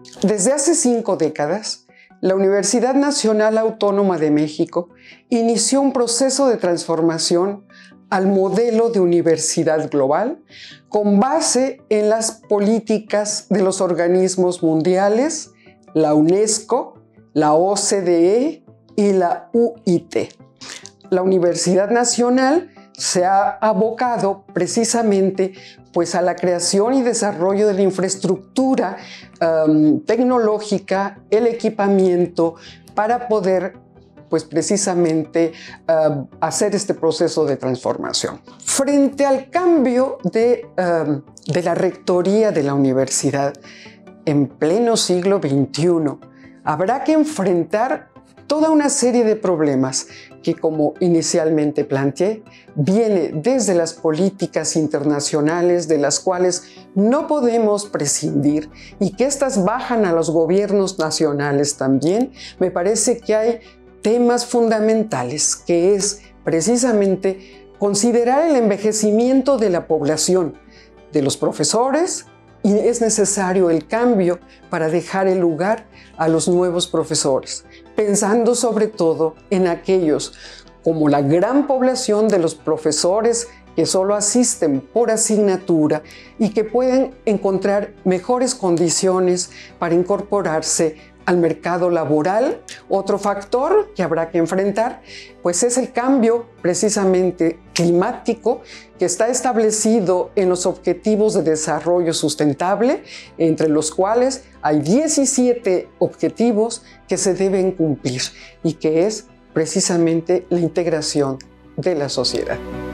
Desde hace 5 décadas, la Universidad Nacional Autónoma de México inició un proceso de transformación al modelo de universidad global con base en las políticas de los organismos mundiales, la UNESCO, la OCDE y la UIT. La Universidad Nacional se ha abocado precisamente a la creación y desarrollo de la infraestructura tecnológica, el equipamiento para poder precisamente hacer este proceso de transformación. Frente al cambio de la rectoría de la universidad en pleno siglo XXI, habrá que enfrentar toda una serie de problemas que, como inicialmente planteé, viene desde las políticas internacionales de las cuales no podemos prescindir y que estas bajan a los gobiernos nacionales también. Me parece que hay temas fundamentales, que es precisamente considerar el envejecimiento de la población, de los profesores, y es necesario el cambio para dejar el lugar a los nuevos profesores, pensando sobre todo en aquellos como la gran población de los profesores que solo asisten por asignatura y que pueden encontrar mejores condiciones para incorporarse al mercado laboral. Otro factor que habrá que enfrentar es el cambio precisamente climático que está establecido en los Objetivos de Desarrollo Sustentable, entre los cuales hay 17 objetivos que se deben cumplir y que es precisamente la integración de la sociedad.